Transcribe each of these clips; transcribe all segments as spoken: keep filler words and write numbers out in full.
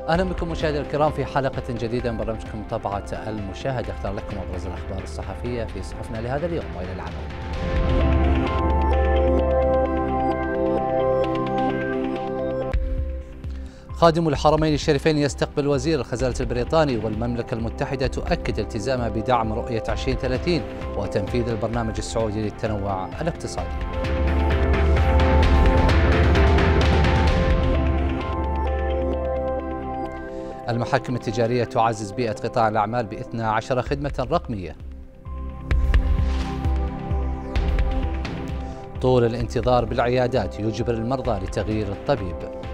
أهلا بكم مشاهدينا الكرام في حلقة جديدة من برنامجكم متابعة المشاهد، اختار لكم أبرز الأخبار الصحفية في صحفنا لهذا اليوم وإلى العناوين. خادم الحرمين الشريفين يستقبل وزير الخزانة البريطاني، والمملكة المتحدة تؤكد التزامها بدعم رؤية عشرين ثلاثين وتنفيذ البرنامج السعودي للتنوع الاقتصادي. المحاكم التجارية تعزز بيئة قطاع الأعمال باثنتي عشرة خدمة رقمية. طول الانتظار بالعيادات يجبر المرضى لتغيير الطبيب.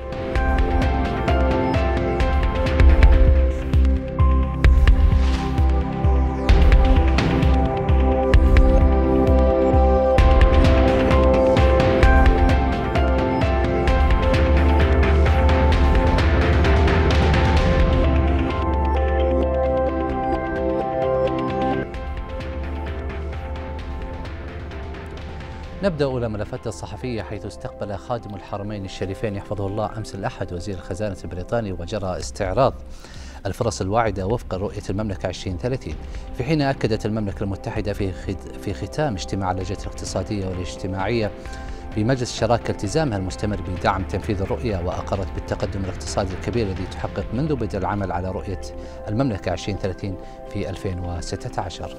نبدأ أولى ملفات الصحفية، حيث استقبل خادم الحرمين الشريفين يحفظه الله أمس الأحد وزير الخزانة البريطاني، وجرى استعراض الفرص الواعدة وفق رؤية المملكة عشرين ثلاثين، في حين أكدت المملكة المتحدة في في ختام اجتماع اللجنة الاقتصادية والاجتماعية بمجلس الشراكة التزامها المستمر بدعم تنفيذ الرؤية، وأقرت بالتقدم الاقتصادي الكبير الذي تحقق منذ بدء العمل على رؤية المملكة عشرين ثلاثين في ألفين وستة عشر.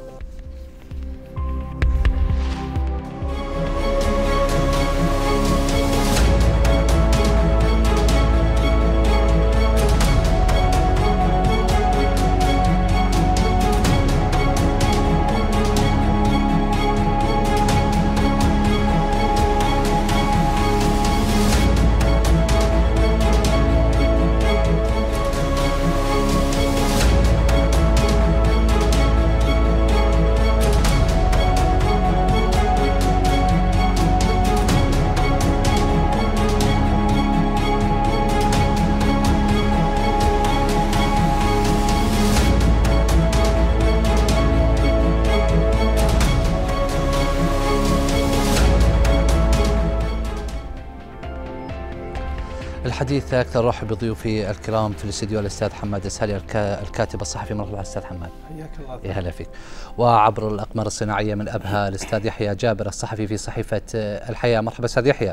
الحديث أكثر رحب بضيوفي الكرام في الاستديو الأستاذ حماد السالي الكاتب الصحفي. مرحبا أستاذ حماد. حياك الله. يا هلا فيك. وعبر الأقمار الصناعية من أبها الأستاذ يحيى جابر الصحفي في صحيفة الحياة. مرحبا أستاذ يحيى.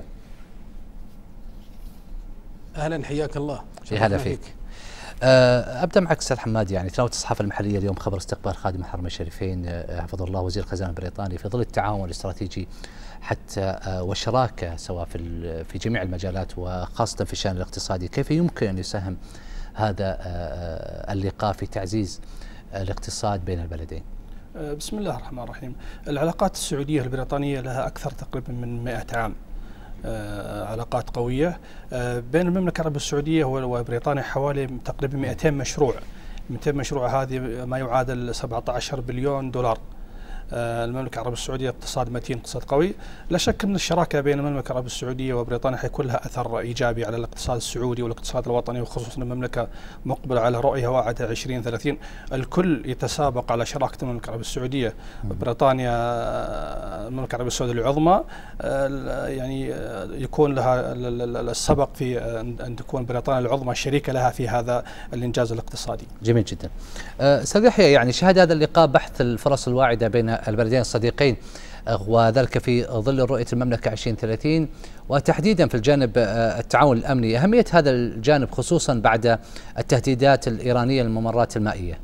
أهلا، حياك الله. يا هلا فيك. أبدأ معك أستاذ حماد، يعني تناولت الصحافة المحلية اليوم خبر استقبال خادم الحرمين الشريفين حفظه الله وزير الخزانة البريطاني في ظل التعاون الاستراتيجي حتى والشراكة سواء في في جميع المجالات وخاصة في الشأن الاقتصادي. كيف يمكن أن يساهم هذا اللقاء في تعزيز الاقتصاد بين البلدين؟ بسم الله الرحمن الرحيم. العلاقات السعودية البريطانية لها أكثر تقريبا من مئة عام، علاقات قوية بين المملكة العربية السعودية وبريطانيا، حوالي تقريبا مئتين مشروع. مئتين مشروع هذه ما يعادل سبعة عشر بليون دولار. المملكة العربية السعودية اقتصاد متين، اقتصاد قوي. لا شك أن الشراكة بين المملكة العربية السعودية وبريطانيا حيكون لها أثر إيجابي على الاقتصاد السعودي والاقتصاد الوطني، وخصوصا المملكة مقبلة على رؤية واعدة عشرين ثلاثين. الكل يتسابق على شراكة المملكة العربية السعودية. بريطانيا المملكة العربية السعودية العظمى، يعني يكون لها السبق في أن تكون بريطانيا العظمى شريكة لها في هذا الإنجاز الاقتصادي. جميل جدا. أستاذ يحيى، يعني شهد هذا اللقاء بحث الفرص الواعدة بين البلدين الصديقين، وذلك في ظل رؤية المملكة عشرين ثلاثين، وتحديدا في الجانب التعاون الأمني. أهمية هذا الجانب خصوصا بعد التهديدات الإيرانية للممرات المائية.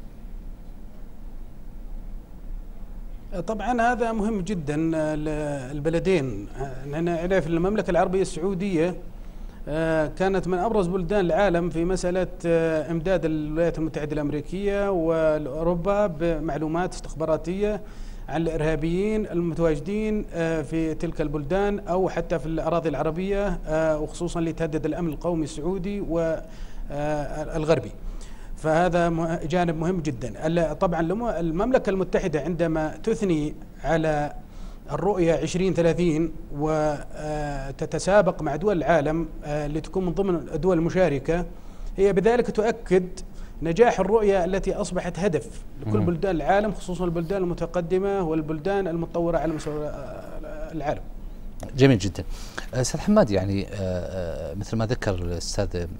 طبعا هذا مهم جدا للبلدين. نعرف المملكة العربية السعودية كانت من أبرز بلدان العالم في مسألة إمداد الولايات المتحدة الأمريكية وأوروبا بمعلومات استخباراتية عن الإرهابيين المتواجدين في تلك البلدان أو حتى في الأراضي العربية، وخصوصا لتهدد الأمن القومي السعودي والغربي. فهذا جانب مهم جدا. طبعا المملكة المتحدة عندما تثني على الرؤية عشرين ثلاثين وتتسابق مع دول العالم لتكون من ضمن الدول المشاركة، هي بذلك تؤكد نجاح الرؤية التي أصبحت هدف لكل بلدان العالم، خصوصا البلدان المتقدمة والبلدان المتطورة على مستوى العالم. جميل جدا. أستاذ حماد، يعني مثل ما ذكر الأستاذ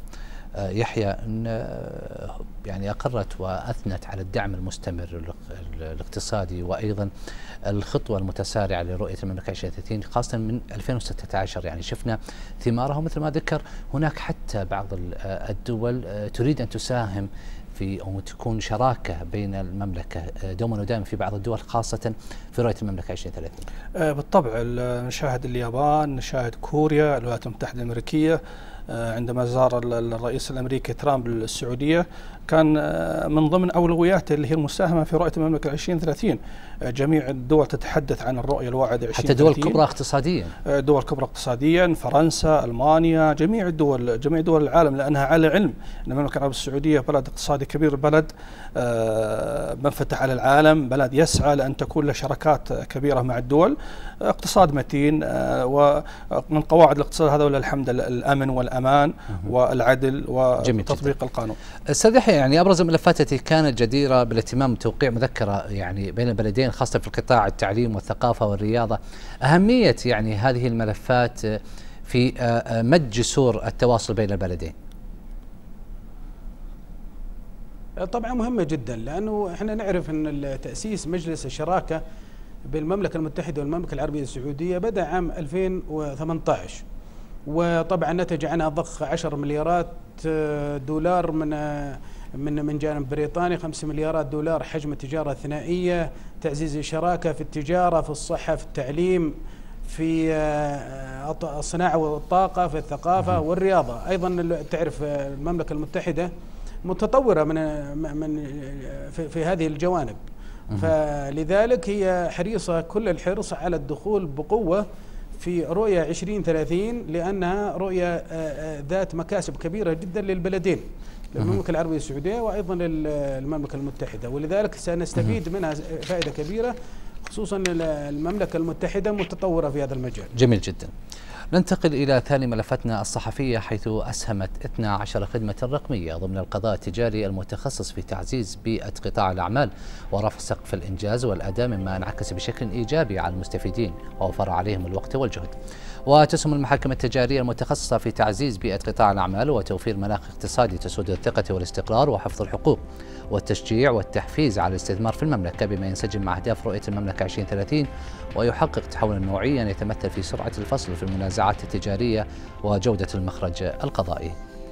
يحيى أن يعني أقرت وأثنت على الدعم المستمر الاقتصادي وأيضا الخطوة المتسارعة لرؤية المملكة عشرين ثلاثين خاصة من ألفين وستة عشر، يعني شفنا ثمارها. مثل ما ذكر هناك حتى بعض الدول تريد أن تساهم في أو تكون شراكة بين المملكة دوما ودائما في بعض الدول خاصة في رؤية المملكة عشرين ثلاثين. بالطبع نشاهد اليابان، نشاهد كوريا، الولايات المتحدة الأمريكية. عندما زار الرئيس الأمريكي ترامب السعودية كان من ضمن أولوياته اللي هي المساهمة في رؤية المملكة عشرين ثلاثين. جميع الدول تتحدث عن الرؤية الواعدة عشرين ثلاثين، حتى دول كبرى اقتصاديا، دول كبرى اقتصاديا، فرنسا، ألمانيا، جميع الدول، جميع دول العالم، لأنها على علم أن المملكة العربية السعودية بلد اقتصادي كبير، بلد منفتح على العالم، بلد يسعى لأن تكون له شراكات كبيرة مع الدول، اقتصاد متين. ومن قواعد الاقتصاد هذا ولله الحمد الأمن والأمان والعدل وتطبيق القانون. أستاذ يحيى، يعني أبرز الملفات التي كانت جديرة بالاهتمام بتوقيع مذكرة يعني بين البلدين خاصة في القطاع التعليم والثقافة والرياضة، أهمية يعني هذه الملفات في مد جسور التواصل بين البلدين. طبعا مهمة جدا، لأنه احنا نعرف أن تأسيس مجلس الشراكة بين المملكة المتحدة والمملكة العربية السعودية بدأ عام ألفين وثمانية عشر، وطبعا نتج عنها ضخ عشر مليارات دولار من من من جانب بريطاني، خمس مليارات دولار حجم التجارة الثنائية، تعزيز الشراكة في التجارة، في الصحة، في التعليم، في الصناعة والطاقة، في الثقافة والرياضة. أيضا تعرف المملكة المتحدة متطورة من من في, في هذه الجوانب، فلذلك هي حريصة كل الحرص على الدخول بقوة في رؤية عشرين ثلاثين، لأنها رؤية ذات مكاسب كبيرة جدا للبلدين، للمملكة العربية السعودية وأيضا للمملكة المتحدة، ولذلك سنستفيد منها فائدة كبيرة، خصوصا المملكة المتحدة متطورة في هذا المجال. جميل جدا. ننتقل إلى ثاني ملفاتنا الصحفية، حيث أسهمت اثنتي عشرة خدمة رقمية ضمن القضاء التجاري المتخصص في تعزيز بيئة قطاع الأعمال ورفع سقف الإنجاز والأداء، مما انعكس بشكل إيجابي على المستفيدين ووفر عليهم الوقت والجهد. وتسهم المحاكم التجارية المتخصصة في تعزيز بيئة قطاع الأعمال وتوفير مناخ اقتصادي تسود الثقة والاستقرار وحفظ الحقوق والتشجيع والتحفيز على الاستثمار في المملكة، بما ينسجم مع أهداف رؤية المملكة عشرين ثلاثين ويحقق تحولا نوعيا يتمثل في سرعة الفصل في المنازعات التجارية وجودة المخرج القضائي.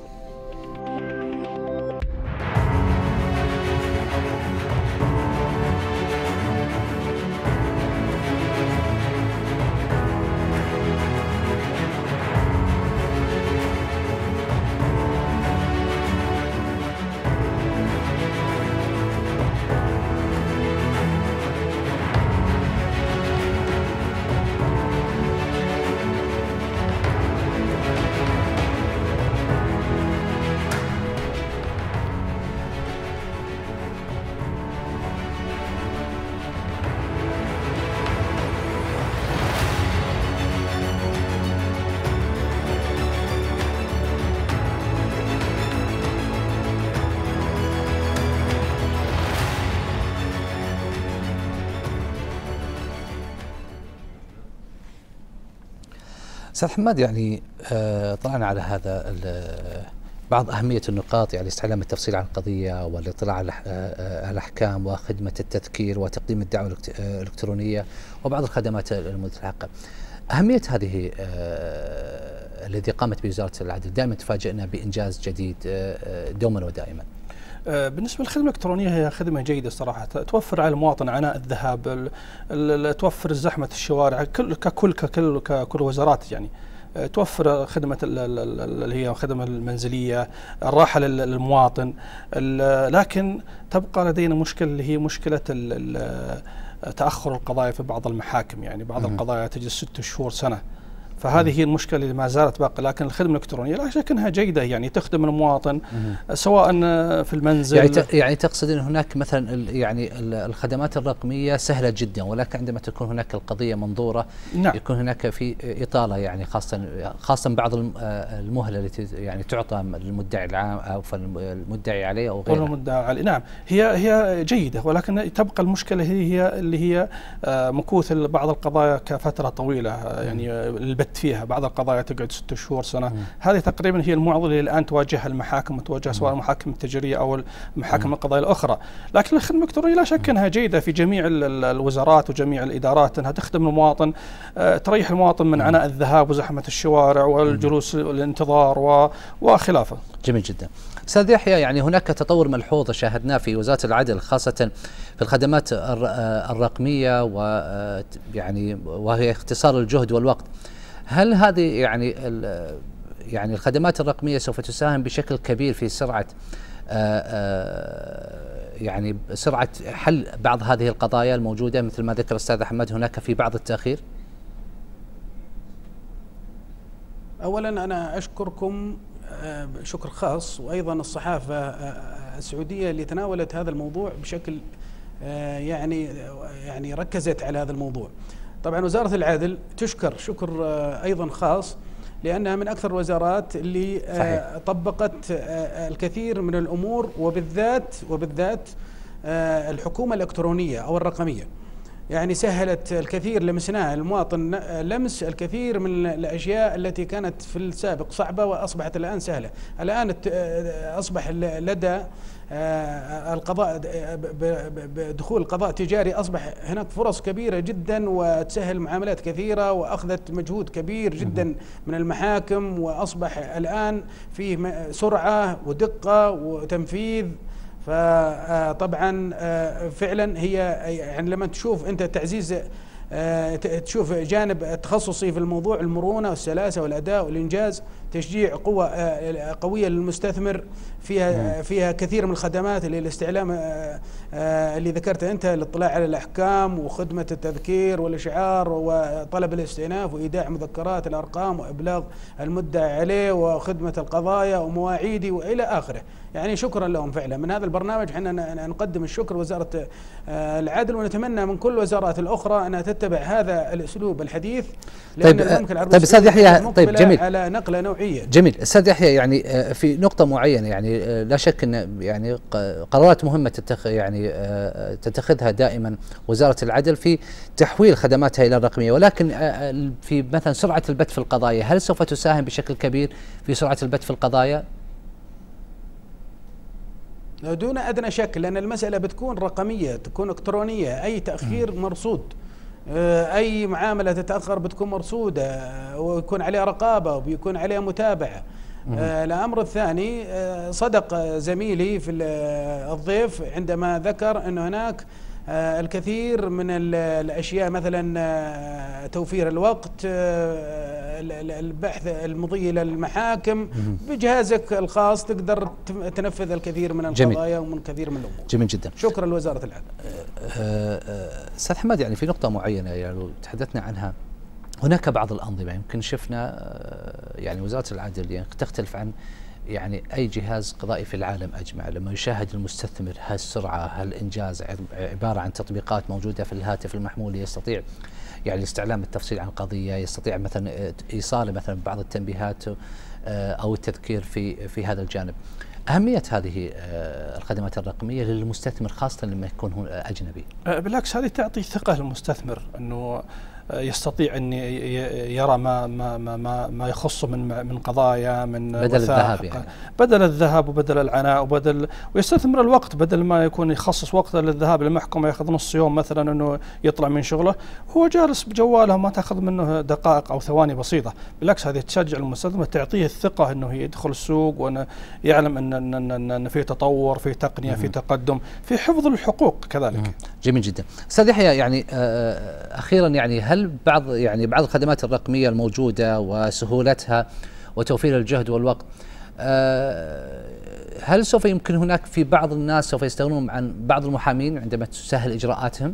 أستاذ حماد، يعني طلعنا على هذا بعض أهمية النقاط، يعني استعلام التفصيل عن القضية والاطلاع على الأحكام وخدمة التذكير وتقديم الدعوة الإلكترونية وبعض الخدمات المتلحقة. أهمية هذه الذي قامت به وزارة العدل، دائما تفاجئنا بإنجاز جديد دوما ودائما. بالنسبة للخدمة الإلكترونية هي خدمة جيدة صراحة، توفر على المواطن عناء الذهاب، توفر زحمة الشوارع كل ككل ككل ككل وزارات، يعني توفر خدمة اللي هي الخدمة المنزلية، الراحة للمواطن. لكن تبقى لدينا مشكلة اللي هي مشكلة تأخر القضايا في بعض المحاكم، يعني بعض القضايا تجلس ست شهور سنة، فهذه هي المشكلة اللي ما زالت باقية. لكن الخدمة الإلكترونية لا شك أنها جيدة، يعني تخدم المواطن سواء في المنزل. يعني يعني تقصد أن هناك مثلا يعني الخدمات الرقمية سهلة جدا، ولكن عندما تكون هناك القضية منظورة نعم. يكون هناك في إطالة، يعني خاصة خاصة بعض المهلة التي يعني تعطى للمدعي العام أو المدعي عليه أو غيره. المدعي عليه نعم، هي هي جيدة، ولكن تبقى المشكلة هي هي اللي هي مكوث بعض القضايا كفترة طويلة، يعني البت فيها، بعض القضايا تقعد ست شهور سنة. مم. هذه تقريبا هي المعضلة اللي الآن تواجهها المحاكم وتواجهها سواء المحاكم التجارية أو المحاكم القضائية الأخرى. لكن الخدمة الإلكترونية لا شك أنها جيدة في جميع الوزارات وجميع الإدارات، أنها تخدم المواطن، تريح المواطن من عناء الذهاب وزحمة الشوارع والجلوس الانتظار وخلافه. جميل جدا. أستاذ يحيى، يعني هناك تطور ملحوظ شاهدناه في وزارة العدل خاصة في الخدمات الرقمية ويعني وهي اختصار الجهد والوقت. هل هذه يعني يعني الخدمات الرقمية سوف تساهم بشكل كبير في سرعة يعني سرعة حل بعض هذه القضايا الموجودة مثل ما ذكر الأستاذ أحمد هناك في بعض التأخير؟ أولا أنا أشكركم شكر خاص، وأيضا الصحافة السعودية اللي تناولت هذا الموضوع بشكل يعني يعني ركزت على هذا الموضوع. طبعا وزارة العدل تشكر شكر أيضا خاص لأنها من أكثر الوزارات اللي صحيح. طبقت الكثير من الأمور، وبالذات وبالذات الحكومة الإلكترونية أو الرقمية. يعني سهلت الكثير، لمسناه المواطن لمس الكثير من الأشياء التي كانت في السابق صعبة وأصبحت الآن سهلة. الآن أصبح لدى القضاء بدخول القضاء التجاري أصبح هناك فرص كبيرة جدا وتسهل معاملات كثيرة، وأخذت مجهود كبير جدا من المحاكم، وأصبح الآن فيه سرعة ودقة وتنفيذ. فطبعا فعلا هي يعني لما تشوف انت تعزيز تشوف جانب تخصصي في الموضوع، المرونة والسلاسة والأداء والإنجاز، تشجيع قوة قوية للمستثمر، فيها فيها كثير من الخدمات اللي الاستعلام اللي ذكرتها أنت، الاطلاع على الأحكام وخدمة التذكير والإشعار وطلب الاستئناف وإيداع مذكرات الأرقام وإبلاغ المدعى عليه وخدمة القضايا ومواعيدي وإلى آخره. يعني شكرا لهم فعلا. من هذا البرنامج احنا نقدم الشكر وزارة العدل، ونتمنى من كل الوزارات الأخرى أنها تتبع هذا الأسلوب الحديث. طيب طيب أستاذ يحيى، طيب جميل على نقلة نوعية. جميل أستاذ يحيى، يعني في نقطة معينة، يعني لا شك أن يعني قرارات مهمة تتخ يعني تتخذها دائما وزارة العدل في تحويل خدماتها إلى الرقمية، ولكن في مثلا سرعة البت في القضايا، هل سوف تساهم بشكل كبير في سرعة البت في القضايا؟ دون أدنى شك، لأن المسألة بتكون رقمية، تكون إلكترونية، أي تأخير مرصود، أي معاملة تتأخر بتكون مرصودة ويكون عليها رقابة وبيكون عليها متابعة. الأمر الثاني، صدق زميلي في الضيف عندما ذكر أن هناك الكثير من الأشياء، مثلا توفير الوقت، البحث المضي إلى المحاكم، بجهازك الخاص تقدر تنفذ الكثير من القضايا ومن كثير من الأمور. جميل جدا. شكرا لوزارة العدل. أستاذ حماد، يعني في نقطة معينة يعني تحدثنا عنها، هناك بعض الأنظمة يمكن شفنا يعني وزارة العدل يعني تختلف عن يعني أي جهاز قضائي في العالم أجمع، لما يشاهد المستثمر هالسرعة هالإنجاز عبارة عن تطبيقات موجودة في الهاتف المحمول، يستطيع يعني استعلام التفصيل عن قضية، يستطيع مثلا إيصال مثلا بعض التنبيهات أو التذكير في في هذا الجانب. أهمية هذه الخدمات الرقمية للمستثمر خاصة لما يكون هو أجنبي؟ بالعكس، هذه تعطي ثقة للمستثمر أنه يستطيع أن يرى ما ما ما ما يخصه من من قضايا، من بدل الذهاب يعني. بدل الذهاب وبدل العناء وبدل ويستثمر الوقت، بدل ما يكون يخصص وقت للذهاب للمحكمة ياخذ نص يوم مثلا انه يطلع من شغله، هو جالس بجواله ما تاخذ منه دقائق او ثواني بسيطة. بالعكس هذه تشجع المستثمر، تعطيه الثقة انه يدخل السوق وانه يعلم ان ان ان, إن في تطور، في تقنية، في تقدم، في حفظ الحقوق كذلك. جميل جدا. استاذ يحيى، يعني اخيرا يعني هل بعض يعني بعض الخدمات الرقمية الموجودة وسهولتها وتوفير الجهد والوقت، هل سوف يمكن هناك في بعض الناس سوف يستغنون عن بعض المحامين عندما تسهل إجراءاتهم؟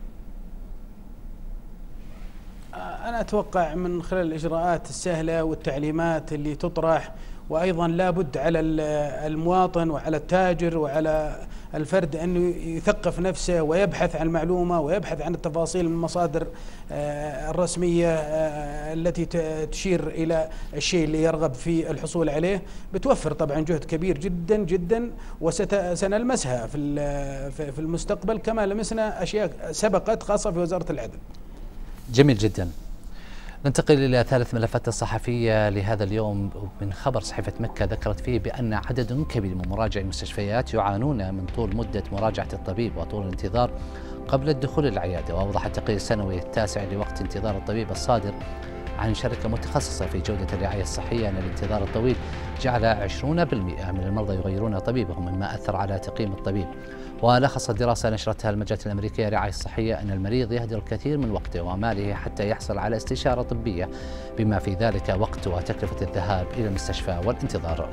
أنا أتوقع من خلال الإجراءات السهلة والتعليمات اللي تطرح، وأيضا لابد على المواطن وعلى التاجر وعلى الفرد أنه يثقف نفسه ويبحث عن المعلومة ويبحث عن التفاصيل من المصادر الرسمية التي تشير إلى الشيء اللي يرغب في الحصول عليه. بتوفر طبعا جهد كبير جدا جدا، وسنلمسها في في المستقبل كما لمسنا أشياء سبقت خاصة في وزارة العدل. جميل جدا. ننتقل إلى ثالث ملفات الصحفية لهذا اليوم من خبر صحيفة مكة ذكرت فيه بأن عدد كبير من مراجعي المستشفيات يعانون من طول مدة مراجعة الطبيب وطول الانتظار قبل الدخول العيادة. وأوضح التقرير السنوي التاسع لوقت انتظار الطبيب الصادر عن شركة متخصصة في جودة الرعاية الصحية أن الانتظار الطويل جعل عشرين بالمئة من المرضى يغيرون طبيبهم، مما أثر على تقييم الطبيب. ولخصت دراسة نشرتها المجلة الأمريكية للرعاية الصحية أن المريض يهدر الكثير من وقته وماله حتى يحصل على استشارة طبية، بما في ذلك وقت وتكلفة الذهاب إلى المستشفى والانتظار.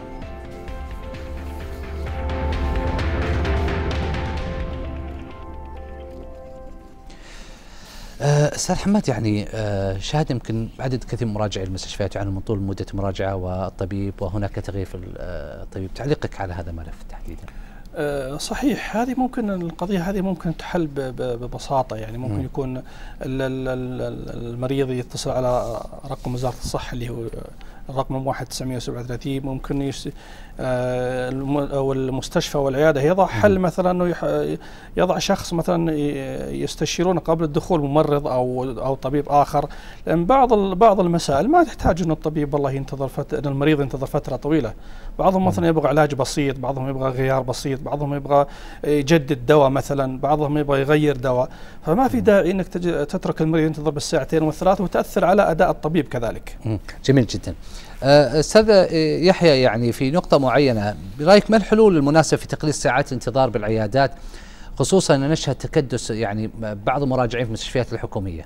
أستاذ حماد، يعني شاهد يمكن عدد كثير من مراجعي المستشفيات يعانون من طول مدة مراجعة والطبيب وهناك تغيير في الطبيب، تعليقك على هذا الملف تحديدا؟ صحيح، هذه ممكن القضية هذه ممكن تحل ببساطة. يعني ممكن م. يكون المريض يتصل على رقم وزارة الصحة اللي هو الرقم واحد تسعمئة وسبعة وثلاثين، ممكن يش... أو المستشفى والعيادة يضع حل مثلا أنه يضع شخص مثلا يستشيرون قبل الدخول ممرض أو أو طبيب آخر، لأن بعض بعض المسائل ما تحتاج أن الطبيب والله ينتظر فترة، أن المريض ينتظر فترة طويلة. بعضهم مثلا يبغى علاج بسيط، بعضهم يبغى غيار بسيط، بعضهم يبغى يجدد دواء مثلا، بعضهم يبغى يغير دواء، فما في داعي أنك تترك المريض ينتظر بالساعتين والثلاث وتأثر على أداء الطبيب كذلك. جميل جدا. أستاذ يحيى، يعني في نقطة معينة برأيك ما الحلول المناسبة في تقليل ساعات الانتظار بالعيادات، خصوصا أن نشهد تكدس يعني بعض المراجعين في المستشفيات الحكومية؟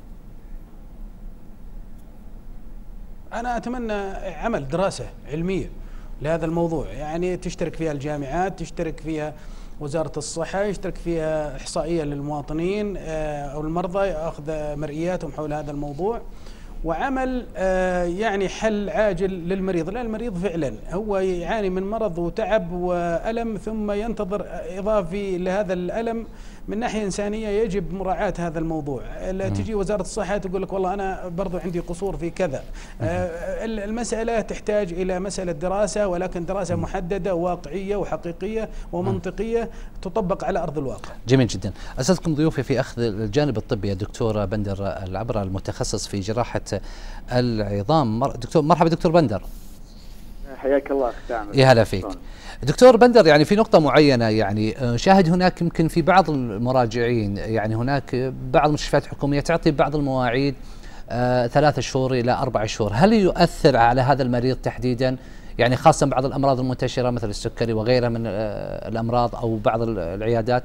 أنا أتمنى عمل دراسة علمية لهذا الموضوع، يعني تشترك فيها الجامعات، تشترك فيها وزارة الصحة، يشترك فيها إحصائية للمواطنين أو المرضى أخذ مرئياتهم حول هذا الموضوع، وعمل يعني حل عاجل للمريض. لا، المريض فعلا هو يعاني من مرض وتعب وألم، ثم ينتظر إضافي لهذا الألم من ناحية إنسانية يجب مراعاة هذا الموضوع. لا تجي وزارة الصحة تقول لك والله أنا برضو عندي قصور في كذا. المسألة تحتاج إلى مسألة دراسة، ولكن دراسة محددة واقعية وحقيقية ومنطقية تطبق على أرض الواقع. جميل جدا. أسألكم ضيوفي في أخذ الجانب الطبي الدكتور بندر العبرة المتخصص في جراحة العظام. دكتور مرحبا دكتور بندر. حياك الله أخ سامر. يا هلا فيك دكتور بندر. يعني في نقطة معينة، يعني شاهد هناك يمكن في بعض المراجعين، يعني هناك بعض المستشفيات الحكومية تعطي بعض المواعيد آه ثلاثة شهور إلى أربع شهور، هل يؤثر على هذا المريض تحديدا؟ يعني خاصة بعض الأمراض المنتشرة مثل السكري وغيرها من آه الأمراض أو بعض العيادات.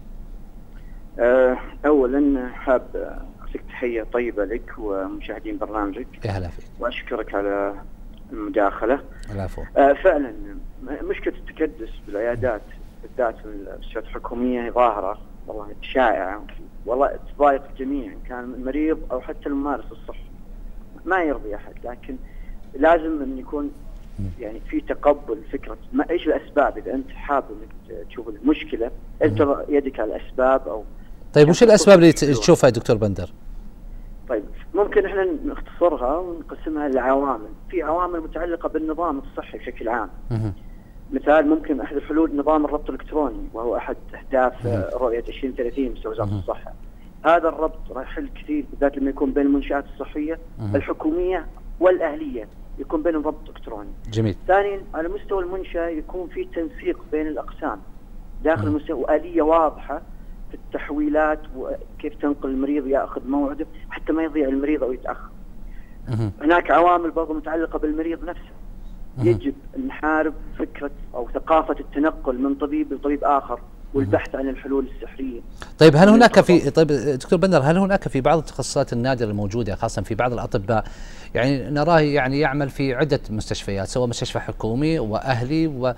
أه أولا حاب أعطيك تحية طيبة لك ومشاهدين برنامجك. يا هلا فيك. وأشكرك على المداخلة. العفو. آه فعلا مشكلة التكدس بالعيادات بالذات في المستشفيات الحكومية ظاهرة والله شائعة، والله تضايق الجميع إن كان المريض أو حتى الممارس الصحي، ما يرضي أحد، لكن لازم أن يكون يعني في تقبل فكرة ما إيش الأسباب. إذا أنت حابب إنك تشوف المشكلة أنت يدك على الأسباب أو. طيب وش الأسباب اللي تشوفها دكتور بندر؟ طيب ممكن احنا نختصرها ونقسمها لعوامل. في عوامل متعلقة بالنظام الصحي بشكل عام. مثال ممكن احد الحلول نظام الربط الالكتروني، وهو احد اهداف رؤية عشرين ثلاثين من وزارة الصحة. هذا الربط راح يحل كثير، بالذات لما يكون بين المنشآت الصحية الحكومية والاهلية يكون بينهم ربط الكتروني. جميل. ثانيا على مستوى المنشأة يكون في تنسيق بين الاقسام داخل المنشأة وآلية واضحة في التحويلات وكيف تنقل المريض ياخذ موعده حتى ما يضيع المريض او يتاخر. هناك عوامل برضو متعلقه بالمريض نفسه. يجب ان نحارب فكره او ثقافه التنقل من طبيب لطبيب اخر والبحث عن الحلول السحريه. طيب هل هناك في طيب دكتور بندر، هل هناك في بعض التخصصات النادره الموجوده خاصه في بعض الاطباء، يعني نراه يعني يعمل في عده مستشفيات سواء مستشفى حكومي واهلي، و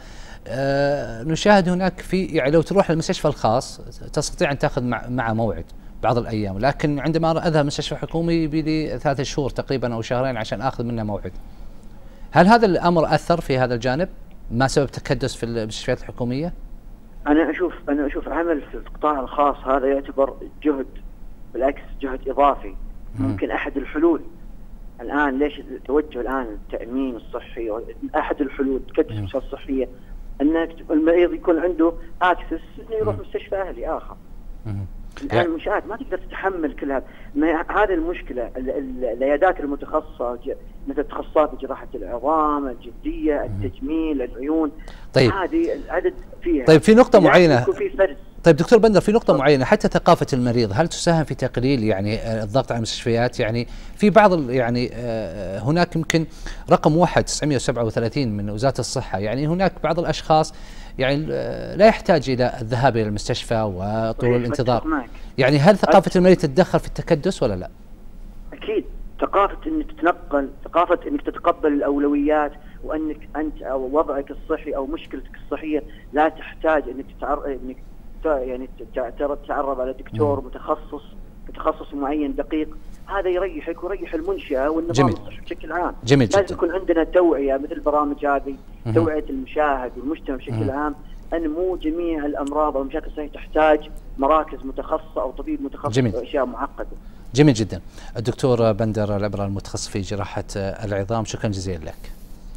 آه نشاهد هناك في يعني لو تروح للمستشفى الخاص تستطيع ان تاخذ مع, مع موعد بعض الايام، لكن عندما اذهب مستشفى حكومي يبي لي ثلاثة شهور تقريبا او شهرين عشان اخذ منه موعد. هل هذا الامر اثر في هذا الجانب؟ ما سبب تكدس في المستشفيات الحكوميه؟ انا اشوف انا اشوف عمل في القطاع الخاص هذا يعتبر جهد، بالعكس جهد اضافي. ممكن احد الحلول الان، ليش التوجه الان التامين الصحي، احد الحلول تكدس المستشفيات الصحيه ان المريض يكون عنده اكسس انه يروح مستشفى اهلي اخر. الآن يعني المنشآت ما تقدر تتحمل كل هذا. هذه المشكلة. العيادات المتخصصة مثل تخصصات جراحة العظام، الجلدية، التجميل، العيون، طيب هذه العدد فيها. طيب في نقطة معينة. في فرز. طيب دكتور بندر، في نقطة معينة، حتى ثقافة المريض هل تساهم في تقليل يعني الضغط على المستشفيات؟ يعني في بعض يعني هناك يمكن رقم واحد تسعمئة وسبعة وثلاثين من وزارة الصحة، يعني هناك بعض الأشخاص يعني لا يحتاج إلى الذهاب إلى المستشفى وطول الانتظار. يعني هل ثقافة المريض تتدخل في التكدس ولا لا؟ أكيد. ثقافة انك تتنقل، ثقافة انك تتقبل الأولويات، وانك انت او وضعك الصحي او مشكلتك الصحية لا تحتاج انك تعرض انك يعني تتعرض على دكتور متخصص بتخصص معين دقيق. هذا يريحك ويريح المنشأة والنظام الصحي بشكل عام. جميل جدا. لازم يكون عندنا توعية مثل البرامج هذه، توعية المشاهد والمجتمع بشكل عام، أن مو جميع الأمراض أو المشاكل الصحية تحتاج مراكز متخصصة أو طبيب متخصص وأشياء معقدة. جميل جدا. الدكتور بندر العبرة المتخصص في جراحة العظام، شكرا جزيلا لك.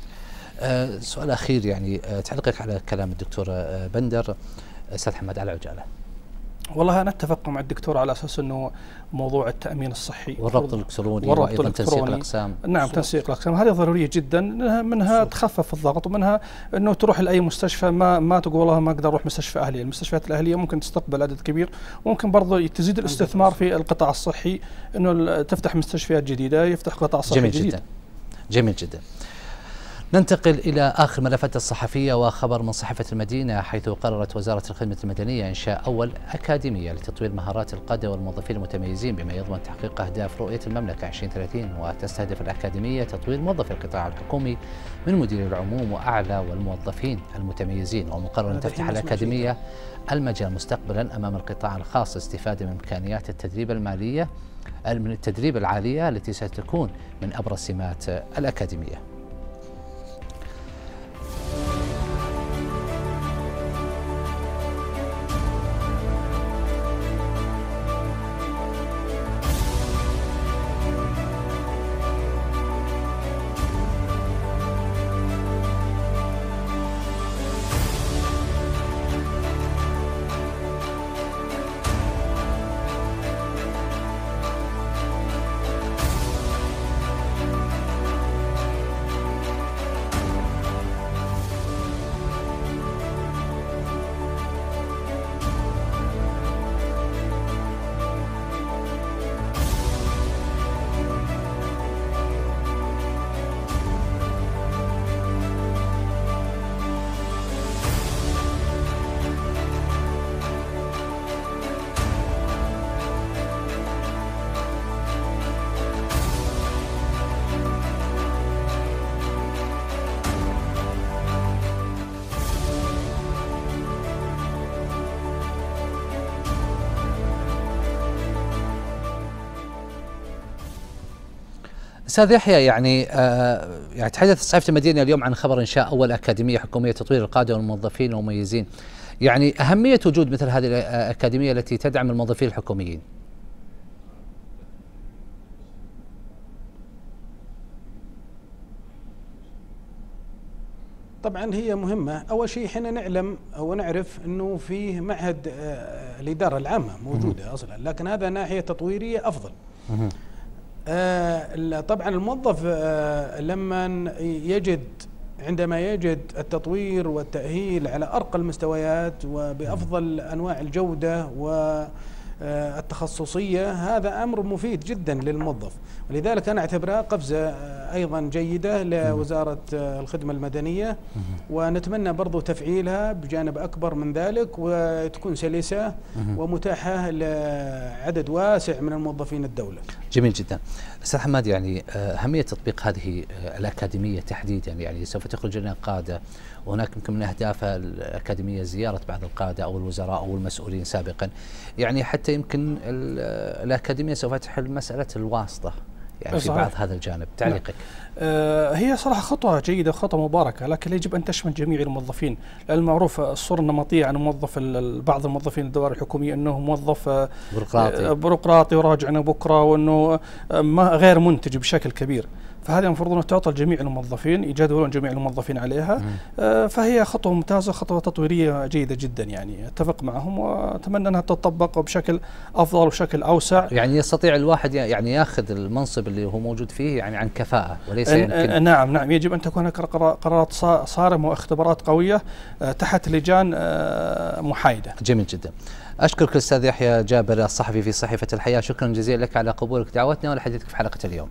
أه سؤال أخير يعني أه تعليقك على كلام الدكتور أه بندر أستاذ حماد على عجالة. والله أنا أتفق مع الدكتور على أساس أنه موضوع التأمين الصحي والربط الإلكتروني وأيضا تنسيق الأقسام. نعم تنسيق الأقسام هذه ضرورية جدا، منها تخفف الضغط ومنها أنه تروح لأي مستشفى ما ما تقول والله ما أقدر أروح مستشفى أهلية. المستشفيات الأهلية ممكن تستقبل عدد كبير، وممكن برضه تزيد الاستثمار في القطاع الصحي، أنه تفتح مستشفيات جديدة، يفتح قطاع صحي جميل جديد. جدا. جميل جدا. ننتقل إلى آخر ملفات الصحفية وخبر من صحيفة المدينة، حيث قررت وزارة الخدمة المدنية إنشاء أول أكاديمية لتطوير مهارات القادة والموظفين المتميزين بما يضمن تحقيق أهداف رؤية المملكة عشرين ثلاثين. وتستهدف الأكاديمية تطوير موظفي القطاع الحكومي من مدير العموم وأعلى والموظفين المتميزين. ومقرر أن تفتح الأكاديمية المجال مستقبلا أمام القطاع الخاص استفادة من إمكانيات التدريب المالية من التدريب العالية التي ستكون من أبرز سمات الأكاديمية. أستاذ يحيى، يعني آه يعني تحدث صحيفة المدينة اليوم عن خبر إنشاء أول أكاديمية حكومية تطوير القادة والموظفين المميزين. يعني أهمية وجود مثل هذه الأكاديمية التي تدعم الموظفين الحكوميين. طبعا هي مهمة. أول شيء احنا نعلم ونعرف أنه فيه معهد آه الإدارة العامة موجودة أصلا، لكن هذا ناحية تطويرية أفضل. آه طبعا الموظف آه لما يجد عندما يجد التطوير والتأهيل على أرقى المستويات وبأفضل أنواع الجودة والتخصصية، هذا أمر مفيد جدا للموظف، ولذلك أنا أعتبرها قفزة أيضا جيدة لوزارة الخدمة المدنية، ونتمنى برضو تفعيلها بجانب أكبر من ذلك وتكون سلسة ومتاحة لعدد واسع من الموظفين الدولة. جميل جدا. أستاذ حماد، يعني أهمية تطبيق هذه الأكاديمية تحديدا، يعني سوف تخرج لنا قادة، وهناك يمكن من أهداف الأكاديمية زيارة بعض القادة أو الوزراء أو المسؤولين سابقا، يعني حتى يمكن الأكاديمية سوف تحل مسألة الواسطة يعني في بعض هذا الجانب. تعليقك؟ آه هي صراحة خطوة جيدة، خطوة مباركة، لكن يجب أن تشمل جميع الموظفين، لأن المعروف الصورة النمطية عن موظف بعض الموظفين الدوائر الحكومية أنه موظف بيروقراطي بيروقراطي وراجعنا بكرة، وأنه ما غير منتج بشكل كبير. فهذه المفروض أن تعطى لجميع الموظفين، يجدولون جميع الموظفين عليها. آه فهي خطوة ممتازة، خطوة تطويرية جيدة جدا يعني، اتفق معهم وأتمنى أنها تطبق بشكل أفضل وبشكل أوسع. يعني يستطيع الواحد يعني ياخذ المنصب اللي هو موجود فيه يعني عن كفاءة وليس يمكن. نعم نعم، يجب أن تكون هناك قرارات صارمة واختبارات قوية تحت لجان محايدة. جميل جدا. أشكرك الأستاذ يحيى جابر الصحفي في صحيفة الحياة، شكرا جزيلا لك على قبولك دعوتنا ولحديثك في حلقة اليوم.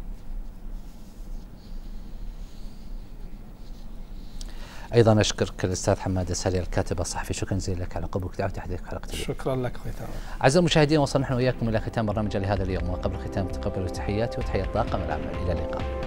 أيضا أشكرك الأستاذ حماد السالي الكاتب الصحفي، شكرا جزيلا لك على قبولك دعوتي لحديثك في حلقة اليوم. شكرا لك أخوي تامر. أعزائي المشاهدين، وصلنا نحن وإياكم إلى ختام برنامج لهذا اليوم، وقبل الختام تقبلوا تحياتي وتحيات طاقم العمل، إلى اللقاء.